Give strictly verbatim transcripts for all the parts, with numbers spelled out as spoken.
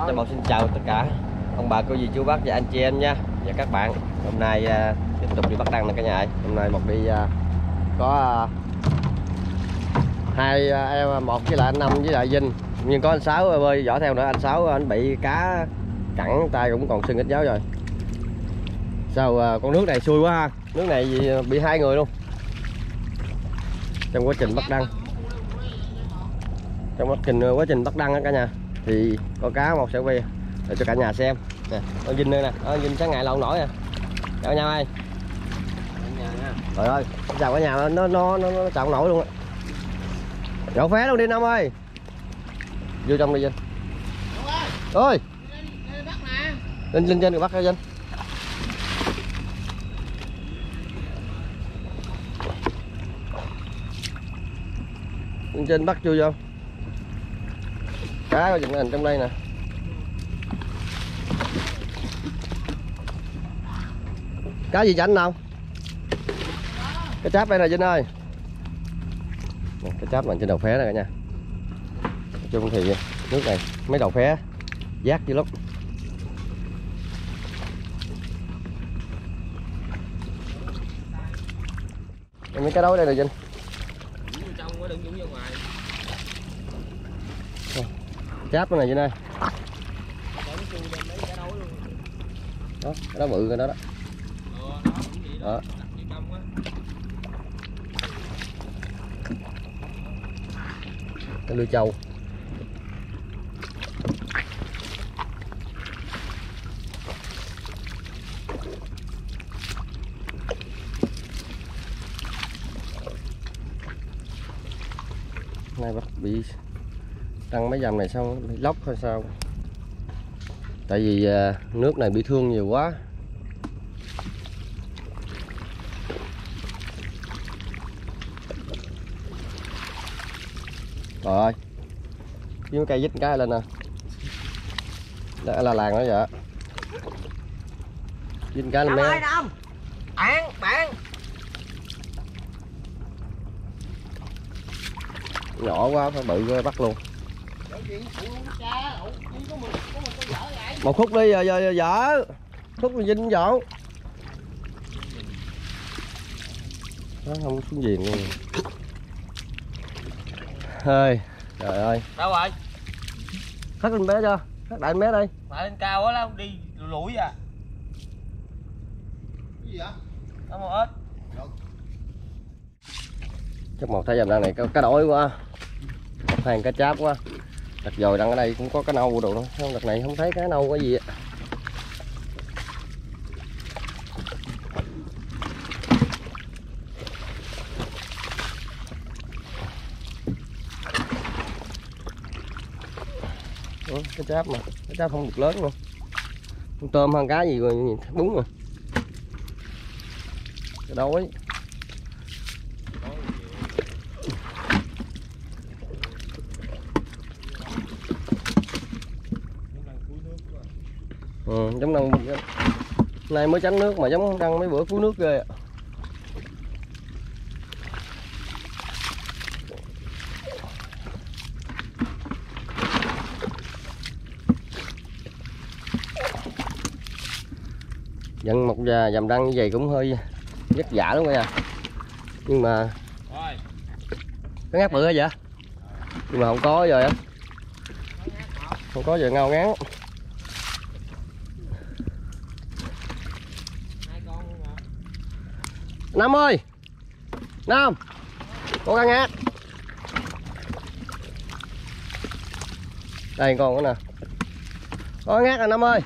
Cho Mậu xin chào tất cả ông bà cô dì chú bác và anh chị em nha và các bạn. Hôm nay uh, tiếp tục đi bắt đăng nè cả nhà ơi. Hôm nay một đi uh, có uh, hai uh, em một với lại anh Năm với lại Vinh, nhưng có anh Sáu bơi võ theo nữa. Anh Sáu anh bị cá cẳng tay cũng còn sưng ít dấu rồi. Sao uh, con nước này xui quá ha, nước này bị hai người luôn trong quá trình bắt đăng. Trong quá trình quá trình bắt đăng đó cả nhà thì có cá một sợi ve để cho cả nhà xem nè. Con Vinh đây nè, con Vinh sáng ngày lâu nổi nè. Chào nhau ơi. Trời ơi, chào cả nhà, nó nó nó, nó chào nổi luôn á. Đậu phé luôn đi Năm ơi. Vô trong đi Vinh. Ơi. Lên lên trên rồi bắt ra Vinh. Lên trên bắt chui vô. Cá có dựng hình trong đây nè. Cá gì chảnh đâu? Cái cháp đây nè Vinh ơi. Cái cháp này trên đầu phé này cả nhà. Nói chung thì nước này mấy đầu phé giác dữ lắm. Mấy cái đấu đây nè Vinh. Cháp này Vinh ơi. Đó, cái đó bự cái đó đó. Đó. Cái lưỡi trâu. Nay bắt bị tăng mấy dầm này sao bị lóc hay sao? Tại vì uh, nước này bị thương nhiều quá. Trời ơi, với cây dít cái lên nè. Đó là làng đó vậy. Dít cái lên mé. Bạn, bạn. Nhỏ quá phải bự bắt luôn. Một khúc đi giờ giờ vợ. Khúc là Vinh dọn. Nó không xuống giềng luôn. Ơi, trời ơi. Đâu rồi? Khắc lên bé cho, khắc đại bé đây. Phải lên cao quá lắm, đi lủi à. Cái gì vậy? Có một ếch. Chắc một thấy dầm đằng này có cá đổi quá. Một hàng cá cháp quá. Đặt dồi đằng ở đây cũng có cá nâu đồ đó. Không, đợt này không thấy cá nâu cái gì á. Ủa, cái cháp mà, cái cháp không được lớn luôn. Con tôm hơn cá gì rồi, đúng rồi. Cái đói. Ừ, giống đông nay mới tránh nước mà giống đăng mấy bữa cứu nước ghê ạ. Dẫn một dầm đăng như vậy cũng hơi vất vả lắm nha. Nhưng mà có ngát bự hay vậy? Nhưng mà không có rồi á. Không có giờ ngao ngán. Năm ơi. Năm. Có cá ngát. Đây con nữa nè. Có ngát rồi Năm ơi.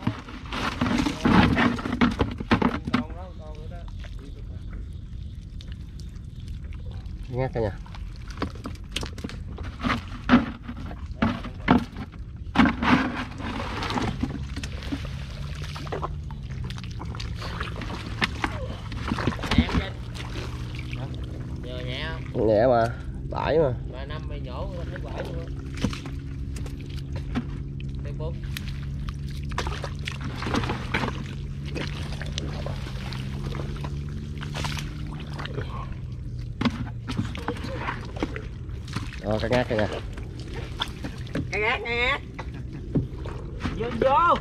Ngát cả nhà. Nhẹ mà, bãi mà. Mà Năm mày nhổ thấy bãi luôn á. Thấy bốn. Rồi cá ngát cả nhà. Cá ngát, cá ngát. Vô vô.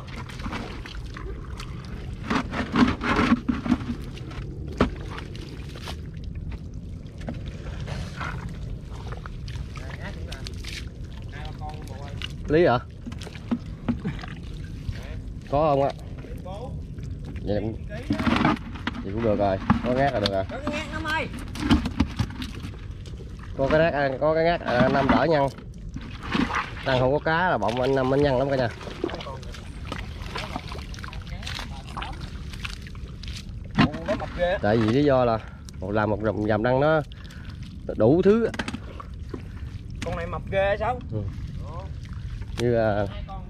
Lý hả? Có không á? Vậy cũng, vậy cũng được rồi, có ngát là được rồi. Có cái ngát nó ơi. Có cái ngát, có cái ngát à, năm đỡ nhăn. Đang không có cá là bọng anh năm anh nhăn lắm cả nhà. Tại vì lý do là một làm một dòng dầm đăng nó đủ thứ. Con này mập ghê sao? Ừ. Như là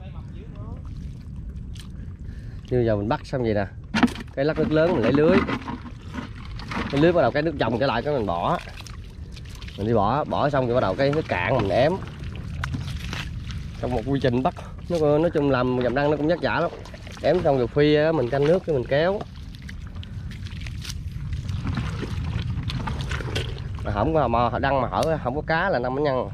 như giờ mình bắt xong vậy nè, cái lắc nước lớn mình lấy lưới, cái lưới bắt đầu cái nước dòng trở lại cái mình bỏ, mình đi bỏ bỏ xong rồi bắt đầu cái nước cạn mình ém. Trong một quy trình bắt nó nói chung làm dầm đăng nó cũng vất vả lắm. Ém xong rồi khuya mình canh nước cái mình kéo, mà không có mà đăng mà hở không có cá là năm nó nhăn.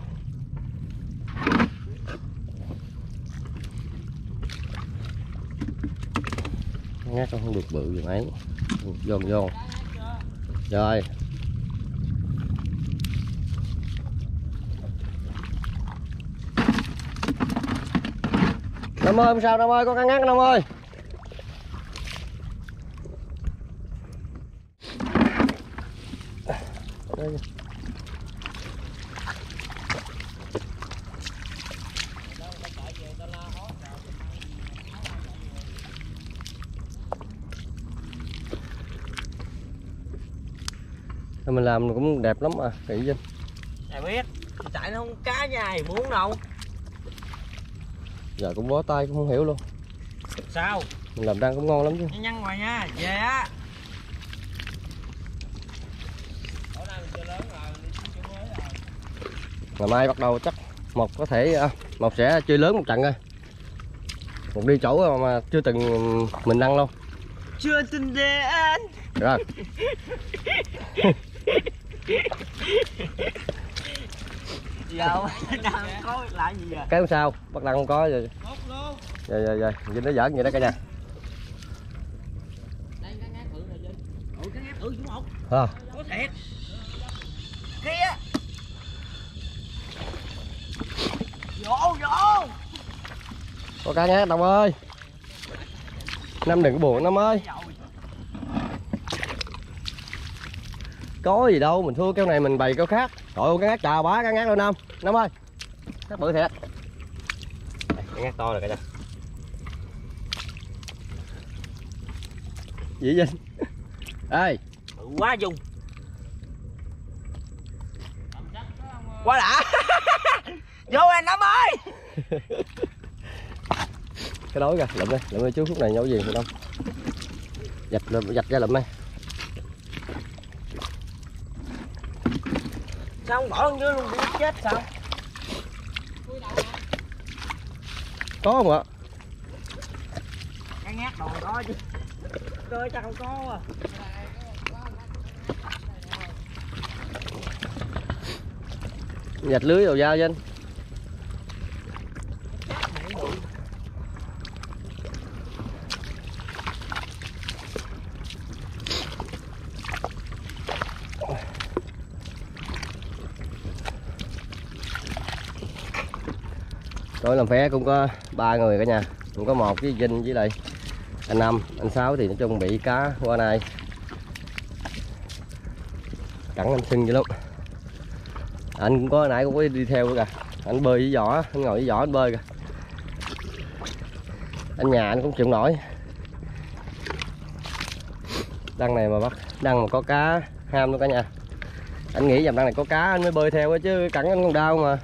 Ngát con không được bự gì mấy. Vô vô rồi. Năm ơi, không sao Năm ơi, có cá ngát Năm ơi. Đây. Mình làm cũng đẹp lắm à, kỹ Vinh. Ai biết, tại nó không cá nhai muốn đâu. Giờ cũng bó tay cũng không hiểu luôn. Sao? Mình làm răng cũng ngon lắm chứ. Nhăn ngoài nha, về á. Ngày mai bắt đầu chắc một có thể một sẽ chơi lớn một trận coi. Một đi chỗ mà chưa từng mình ăn luôn. Chưa tin đến. Rồi. Giờ đang có lại gì à? Cái sao? Bắt đầu không có rồi. Rồi rồi rồi, Vinh nó giỡn vậy đó cả nhà. Đây cá ngát bự rồi Vinh. Ủa cá ngát bự chứ một. À. Có thiệt. Kia. Vô vô. Có cá ngát Đông ơi. Năm đừng có buồn Năm ơi. Có gì đâu, mình thua cái này mình bày câu khác. Trời ơi, cá ngát chào bá cá ngát luôn Năm. Năm ơi. Cá bự thiệt. Cá ngát to rồi cả nhà. Gì Vinh? Ê, Bự quá Dung. Quá đã. Vô anh Năm ơi. Cái đối kìa, lụm đây, lụm đây chú khúc này nhổ gì không? Dạch dạch ra lụm đây. Sao không bỏ dưới luôn chết sao? Có không ạ? Cá ngát đồ có chứ. Cơ chắc không có à. Dạch lưới đồ dao Vinh. Tối làm phé cũng có ba người cả nhà, cũng có một với Vinh với lại anh Năm, anh Sáu thì nói chung bị cá qua này cẳng anh sưng dữ lắm. Anh cũng có nãy cũng có đi theo kìa, anh bơi với giỏ, anh ngồi với giỏ anh bơi kìa. Anh nhà anh cũng chịu nổi. Đăng này mà bắt đăng mà có cá ham luôn cả nhà. Anh nghĩ dòng đăng này có cá anh mới bơi theo chứ cẳng anh còn đau mà.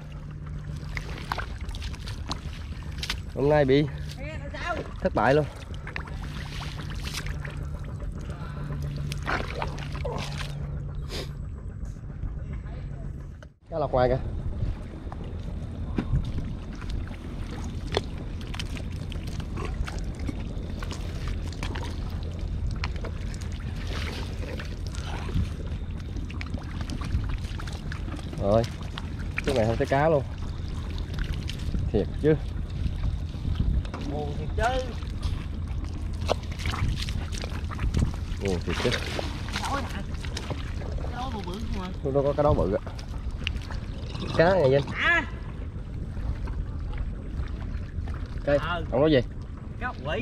Hôm nay bị thất bại luôn. Cá lọc ngoài kìa. Rồi, cái này không thấy cá luôn. Thiệt chứ. Buồn thiệt chứ. Buồn thiệt chứ. Đói nè. Cái đó bự bự không à? Đâu có cái đó bự á. Cá này Vinh. À. Cây. Ờ. Không có gì. Cá quỷ.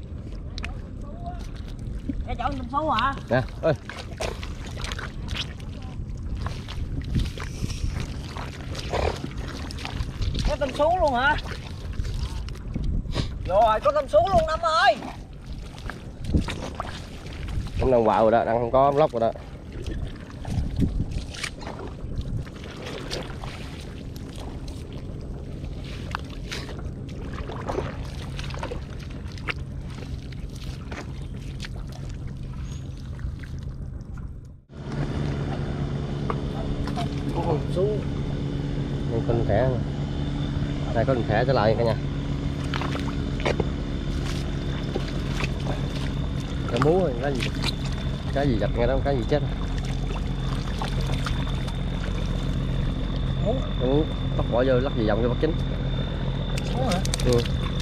Cái chỗ tôm sú hả? Nè, ơi. Có tôm sú luôn hả? Rồi, có tôm sú luôn Năm ơi. Cũng đang vào rồi đó, đang không có lóc rồi đó. Tôm sú. Đây con thẻ. Đây có con thẻ trở lại cả nhà. Cái múa rồi, cái gì? Cái gì giật nghe đó, cái gì chết. Mú. Mú, bắt bỏ vô lắc gì vòng cho bắt chính. Mú hả? Ừ.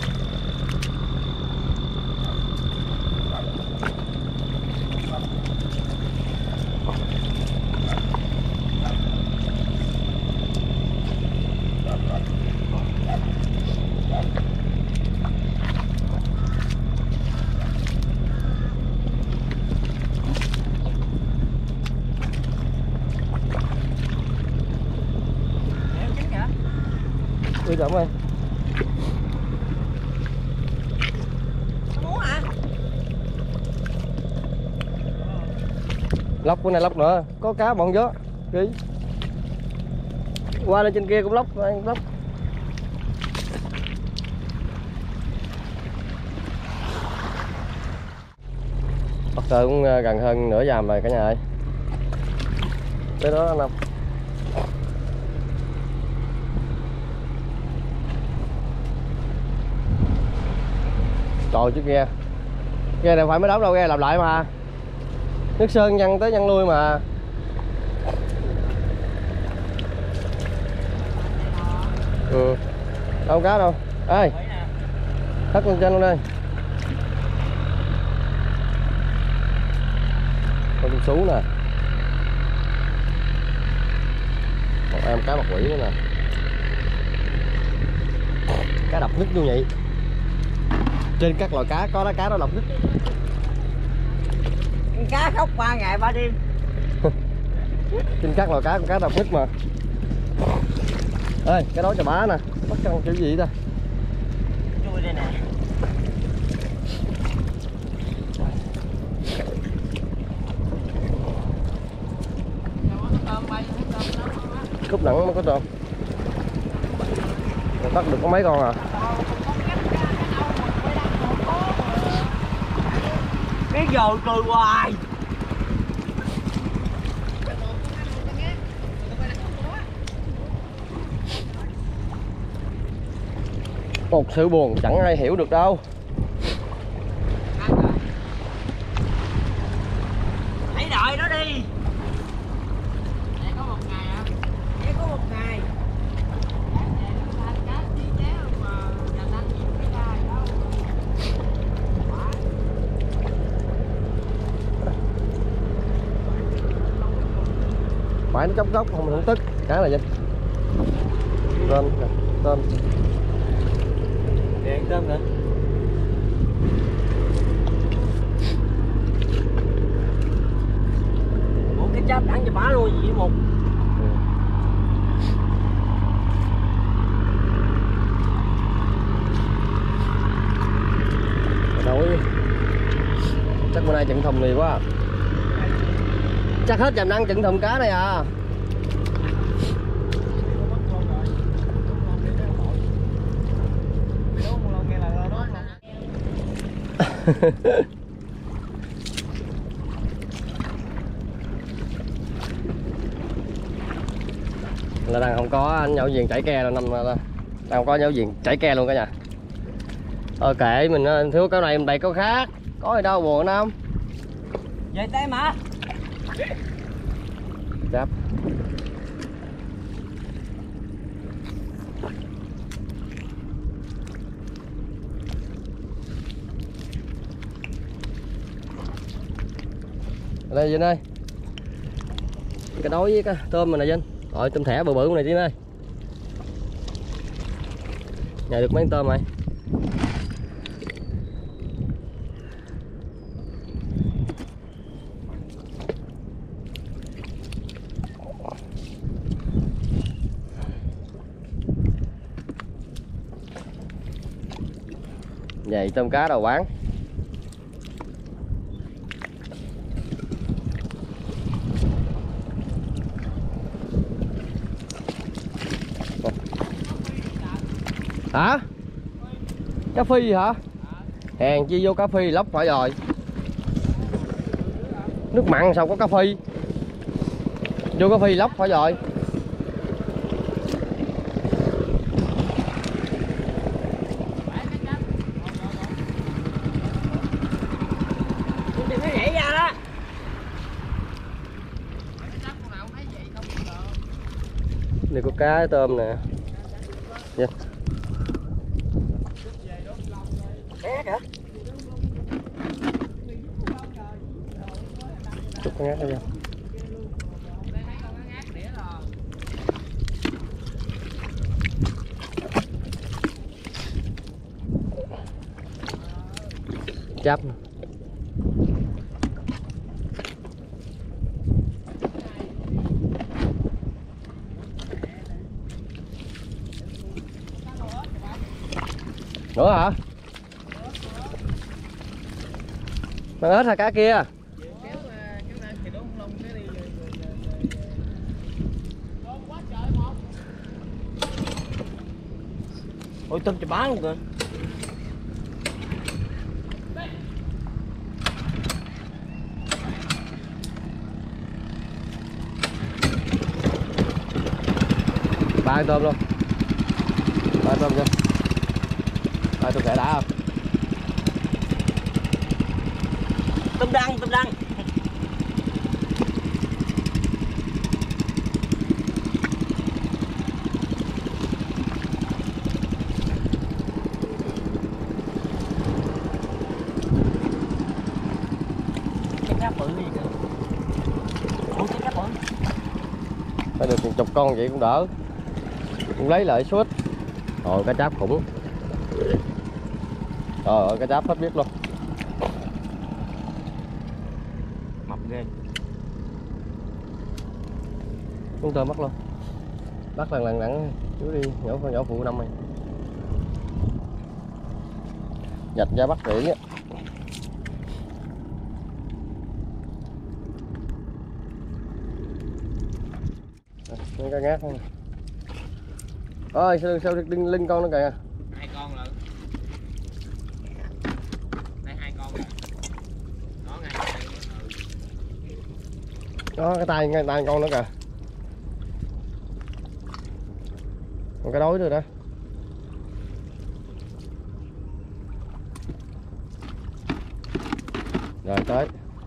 Ui cảm ơn. Mú hả? Lóc bữa này lóc nữa, có cá bọn gió. Ký. Qua lên trên kia cũng lóc, lóc. Bắt sơ cũng gần hơn nửa dàm rồi cả nhà ơi. Tới đó anh Năm. Trời chứ ghe. Ghe này phải mới đóng đâu, ghe làm lại mà. Nước sơn nhăn tới nhăn lui mà. Ừ. Đâu cá đâu. Ê. Thắt lên trên luôn đây. Con sú nè. Một em cá mặt quỷ nữa nè. Cá đập nứt luôn vậy. Trên các loại cá có đó, cá đó độc nứt. Cá khóc ba ngày ba đêm. Trên các loại cá con cá độc nứt mà. Ê, cái đó chà bá nè, bắt con kiểu gì ta? Chui đây nè. Cúp nặng mới có tôm. Bắt được có mấy con à? Cái dồi cười hoài. Một sự buồn chẳng ai hiểu được đâu. Hãy đợi nó đi. Để có một ngày hả? Để có một ngày. Phải nó chốc chốc không không tức. Cá là gì? Tôm, tôm. Để ăn tôm nữa. Ủa cái cháp ăn cho bá luôn gì một. Đâu chắc bữa nay chừng thùng này quá. Chắc hết dầm năng chừng thùng cá này à. Là đang không có anh nhậu viền chảy ke là năm đang không có nhậu viền chảy ke luôn cả nhà. Thôi kệ mình thiếu cái này mình bày câu khác, có gì đâu buồn Năm. Vậy tay mà. Đáp. Đây Vinh ơi. Cái đối với cái tôm này nè Vinh. Rồi tôm thẻ bự bự này Vinh ơi. Nhảy được mấy con tôm này. Vậy tôm cá đầu bán. Hả? Cá phi hả? Hèn chi vô cá phi lóc phải rồi. Nước mặn sao có cá phi? Vô cá phi lóc phải rồi. Đây có cá tôm nè. Dạ. Chúc con ngát đây. Chắp. Nữa hả? Con ếch hay cá kia? Ôi tôm chà bá luôn kìa. Ba con tôm luôn. Ba con tôm chưa? Ba tôm sẽ đã không? Tôm đăng, tôm đăng. Cái cá bự gì kìa. Ủa cái cá bự. Phải được một chục con vậy cũng đỡ. Cũng lấy lại suốt. Rồi cá cháp khủng. Trời ơi cá cháp hết biết luôn. Mập ghê. Con tôm bắt luôn. Bắt lần lần nặng chú đi nhỏ nhỏ phụ năm này. Dạch ra bắt điện á. Mấy cá ngát không. Ơi sao sao đinh linh con nó kìa. Hai con lận. Đây hai con rồi. Đó ngay cái tay. Đó cái tay ngay tay con nó kìa. Còn cái đối nữa đó. Rồi tới.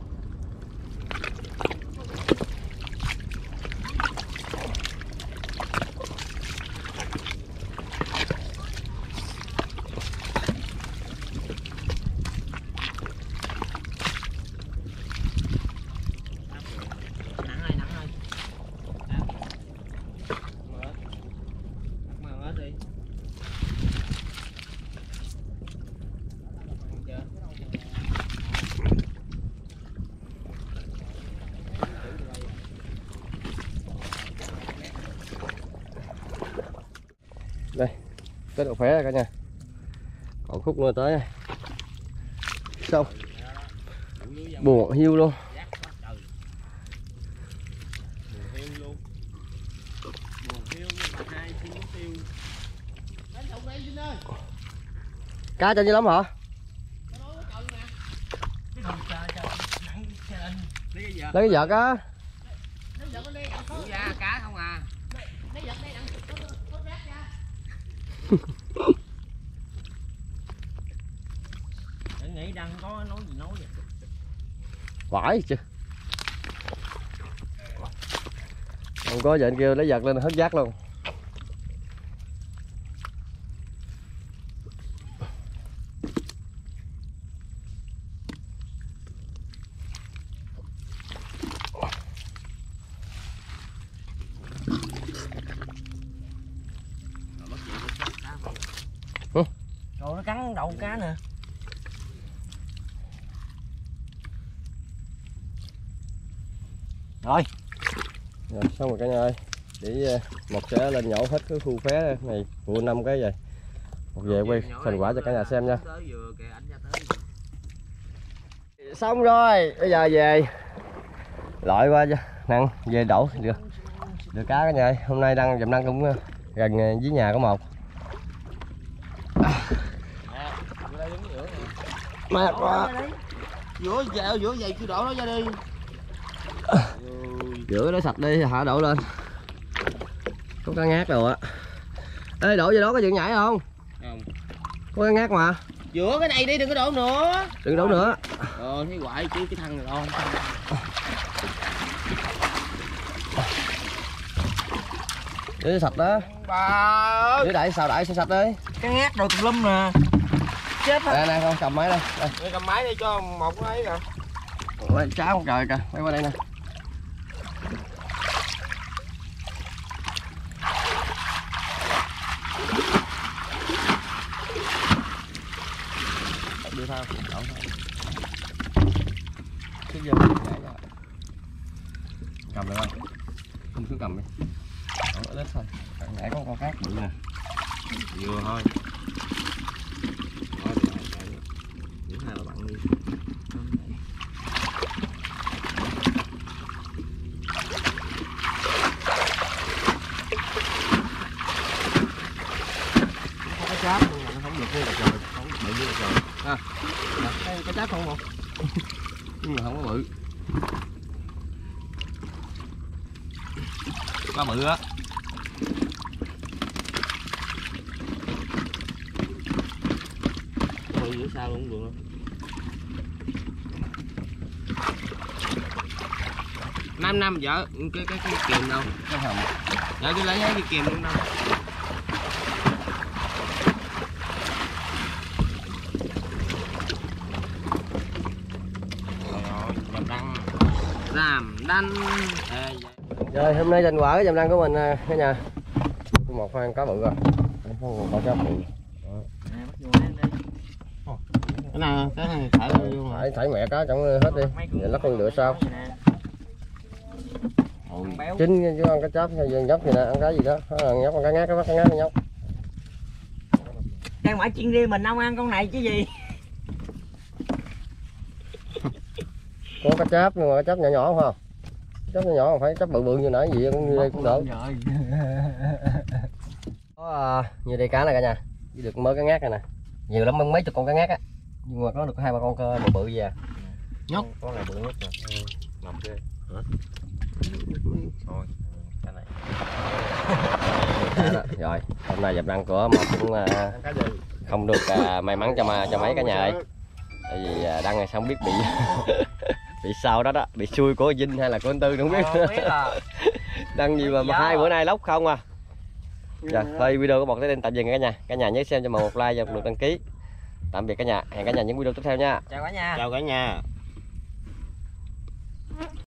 Nặng ơi, nặng ơi. Mờ hết đi. Đây, cái độ khỏe rồi cả nhà. Còn khúc nữa tới. Xong. Buồn hiu luôn. Cá cho như lắm hả? Lấy cái vợt á. Cá không à. Nghĩ đang có nói gì nói vậy. Phải chứ. Không có giờ anh kêu lấy vợt lên hết giác luôn. Hử? Rồi nó cắn đầu con cá nè. Rồi. Rồi, xong rồi cả nhà ơi. Để một sẽ lên nhổ hết cái khu phé này vụ năm cái vậy. Một về quay thành quả cho cả nhà xem nha. Xong rồi, bây giờ về loại qua cho năng về đổ được được cá cả nhà ơi. Hôm nay đăng dầm đăng cũng gần dưới nhà có một. Mệt quá. Giữa dạo giữa vậy cứ đổ nó ra đi. Rửa nó sạch đi hả, đổ lên. Có cá ngát rồi á. Ê, đổ vô đó có chuyện nhảy không? Không. Có cá ngát mà. Giữa cái này đi, đừng có đổ nữa. Đừng đổ nữa. Ờ thấy hoài chứ cái thằng này lo. Để sạch đó. Bà Để đẩy sao đẩy sẽ sạch đi. cái ngát đồ tùm lum nè. Chết hết. Nè nè con cầm máy đây. Đây. Để cầm máy đi cho một cái ấy kìa. Ôi, cháo không trời kìa, quay qua đây nè. Đưa theo, đổ thôi. Cái giờ mình nhảy ra. Cầm được không? Không cứ cầm đi. Đổ ít thôi. Nãy có con cát bự nè. Vừa thôi. Những hai là bạn đi. Cái cháp luôn mà nó không được được rồi, không bự được rồi. Ha. Cái cái cháp không không? Nhưng mà không có bự. Quá bự á. Bự giữa sao luôn cũng được. Năm năm vợ cái cái cái kìm đâu? Cái hầm. Vợ tôi lấy cái kìm luôn đâu. Làm đanh. À, Rồi hôm nay thành quả cái dầm đăng của mình cả nhà. Một khoang cá bự rồi. Không có cá bự. cái nào cái này thải luôn Thải thải mẹ cá trong hết đi. Vậy nó con lựa sao? Chín chứ ăn cá cháp hay nhóc gì nè, ăn cái gì đó. Nhóc con cá ngát, cái bắt cá ngát nhóc. Đang mãi chiên riêng mình không ăn con này chứ gì. Có cá cháp nhưng mà cá cháp nhỏ nhỏ không? Cháp nhỏ nhỏ không phải cháp bự bự như nãy gì cũng như đây cũng đỡ. Có uh, như đây cá này cả nhà, chỉ được mới cá ngát này nè, nhiều lắm mấy chục con cá ngát á, nhưng mà có được hai ba con cơ bự bự gì à. Nhóc con này bự nhất rồi. Ừ. Nằm ghê. Hả? Thôi cái này. Đó, rồi hôm nay dập đăng của một cũng uh, không được uh, may mắn cho mà cho mấy cả nhà ơi, tại vì uh, đăng này xong biết bị bị sao đó đó, bị xui của Vinh hay là của anh Tư không biết. Không biết là Đăng gì mà, mà hai bữa nay lóc không à. Rồi thôi video của một tới đây tạm dừng cả nhà. Cả nhà nhớ xem cho một like và một lượt đăng ký. Tạm biệt cả nhà, hẹn cả nhà những video tiếp theo nha. chào cả nhà. Chào cả nhà.